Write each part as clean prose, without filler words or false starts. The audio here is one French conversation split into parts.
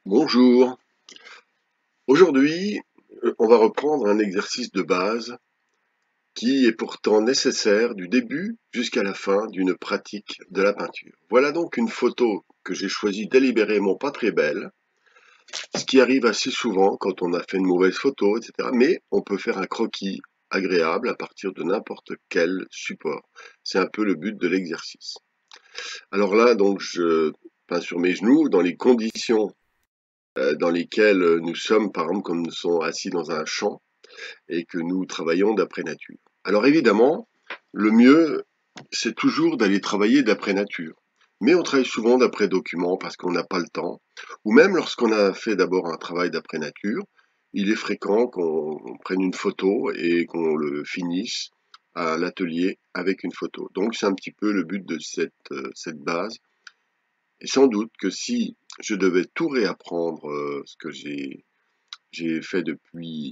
Bonjour. Aujourd'hui, on va reprendre un exercice de base qui est pourtant nécessaire du début jusqu'à la fin d'une pratique de la peinture. Voilà donc une photo que j'ai choisie délibérément pas très belle, ce qui arrive assez souvent quand on a fait une mauvaise photo, etc. Mais on peut faire un croquis agréable à partir de n'importe quel support. C'est un peu le but de l'exercice. Alors là, donc, je peins sur mes genoux dans les conditions dans lesquelles nous sommes, par exemple, comme nous sommes assis dans un champ et que nous travaillons d'après nature. Alors évidemment, le mieux, c'est toujours d'aller travailler d'après nature. Mais on travaille souvent d'après document parce qu'on n'a pas le temps. Ou même lorsqu'on a fait d'abord un travail d'après nature, il est fréquent qu'on prenne une photo et qu'on le finisse à l'atelier avec une photo. Donc c'est un petit peu le but de cette base. Et sans doute que si je devais tout réapprendre, ce que j'ai fait depuis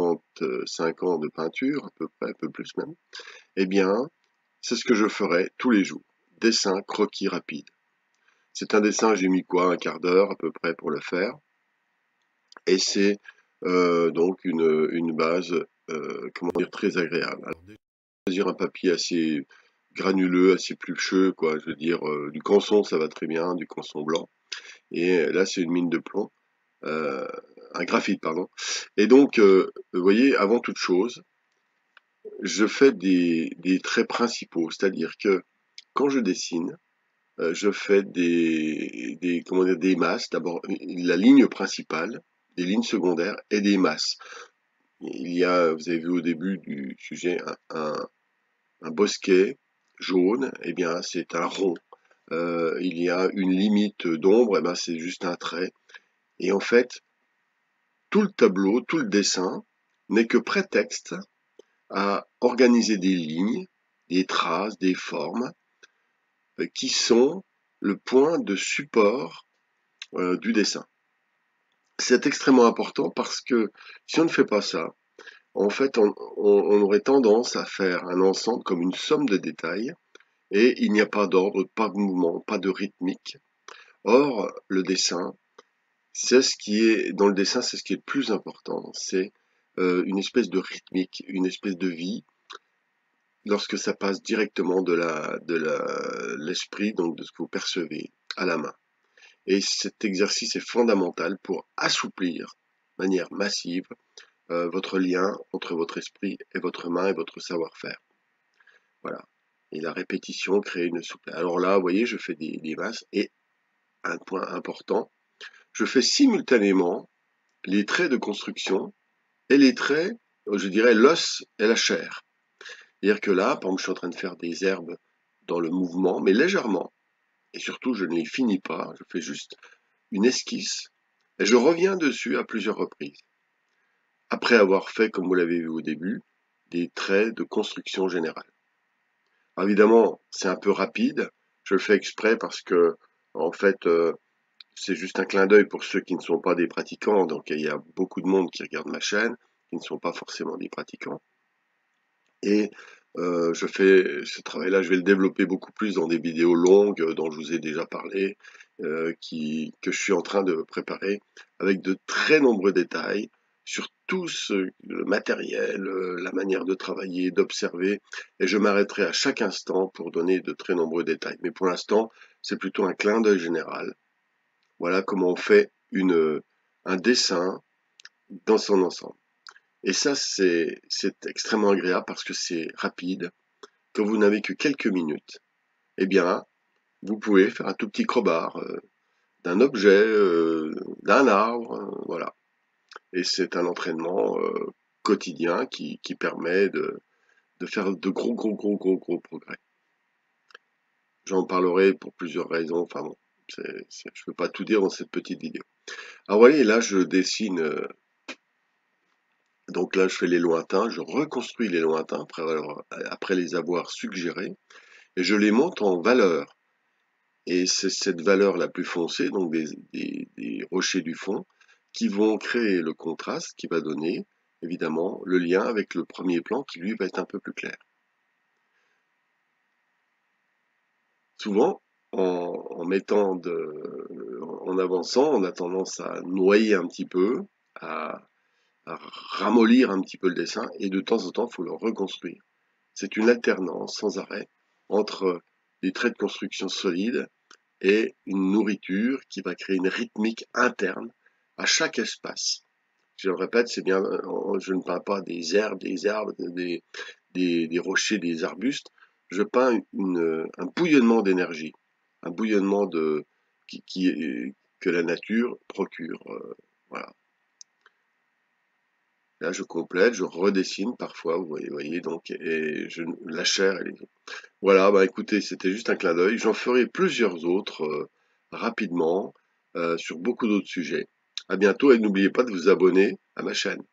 55 ans de peinture, à peu près, un peu plus même, eh bien, c'est ce que je ferais tous les jours. Dessin, croquis rapide. C'est un dessin, j'ai mis quoi, un quart d'heure à peu près pour le faire. Et c'est donc une base, comment dire, très agréable. Alors, choisir un papier assez granuleux, assez plucheux, quoi. Je veux dire, du canson, ça va très bien, du canson blanc. Et là, c'est une mine de plomb. Euh, un graphite, pardon. Et donc, vous voyez, avant toute chose, je fais des traits principaux, c'est-à-dire que quand je dessine, je fais comment dire, des masses, d'abord la ligne principale, des lignes secondaires et des masses. Il y a, vous avez vu au début du sujet, un bosquet jaune, eh bien c'est un rond. Il y a une limite d'ombre, eh ben c'est juste un trait. Et en fait, tout le tableau, tout le dessin n'est que prétexte à organiser des lignes, des traces, des formes, qui sont le point de support du dessin. C'est extrêmement important parce que si on ne fait pas ça, en fait, on aurait tendance à faire un ensemble comme une somme de détails et il n'y a pas d'ordre, pas de mouvement, pas de rythmique. Or, le dessin, c'est ce qui est, dans le dessin, c'est ce qui est le plus important. C'est une espèce de rythmique, une espèce de vie, lorsque ça passe directement l'esprit, donc de ce que vous percevez à la main. Et cet exercice est fondamental pour assouplir de manière massive votre lien entre votre esprit et votre main et votre savoir-faire. Voilà. Et la répétition crée une souplesse. Alors là, vous voyez, je fais des masses et un point important, je fais simultanément les traits de construction et les traits, je dirais, l'os et la chair. C'est-à-dire que là, par exemple, je suis en train de faire des herbes dans le mouvement, mais légèrement. Et surtout, je ne les finis pas, je fais juste une esquisse et je reviens dessus à plusieurs reprises. Après avoir fait, comme vous l'avez vu au début, des traits de construction générale. Alors évidemment, c'est un peu rapide, je le fais exprès parce que, en fait, c'est juste un clin d'œil pour ceux qui ne sont pas des pratiquants, donc il y a beaucoup de monde qui regarde ma chaîne, qui ne sont pas forcément des pratiquants. Et je fais ce travail-là, je vais le développer beaucoup plus dans des vidéos longues dont je vous ai déjà parlé, que je suis en train de préparer avec de très nombreux détails sur tout le matériel, la manière de travailler, d'observer, et je m'arrêterai à chaque instant pour donner de très nombreux détails. Mais pour l'instant, c'est plutôt un clin d'œil général. Voilà comment on fait un dessin dans son ensemble. Et ça, c'est extrêmement agréable parce que c'est rapide. Quand vous n'avez que quelques minutes, eh bien, vous pouvez faire un tout petit crowbar d'un objet, d'un arbre, voilà. Et c'est un entraînement quotidien qui permet de faire de gros progrès. J'en parlerai pour plusieurs raisons. Enfin bon, je ne peux pas tout dire dans cette petite vidéo. Alors vous voyez, là, je dessine. Donc là, je fais les lointains, je reconstruis les lointains après les avoir suggérés, et je les monte en valeur. Et c'est cette valeur la plus foncée, donc des rochers du fond, qui vont créer le contraste qui va donner, évidemment, le lien avec le premier plan qui, lui, va être un peu plus clair. Souvent, en en avançant, on a tendance à noyer un petit peu, à ramollir un petit peu le dessin, et de temps en temps, il faut le reconstruire. C'est une alternance sans arrêt entre des traits de construction solides et une nourriture qui va créer une rythmique interne à chaque espace. Je le répète, c'est bien, je ne peins pas des herbes, des rochers, des arbustes. Je peins un bouillonnement d'énergie, un bouillonnement que la nature procure. Voilà. Là, je complète, je redessine parfois, vous voyez donc, et la chair, voilà, bah écoutez, c'était juste un clin d'œil. J'en ferai plusieurs autres rapidement sur beaucoup d'autres sujets. À bientôt et n'oubliez pas de vous abonner à ma chaîne.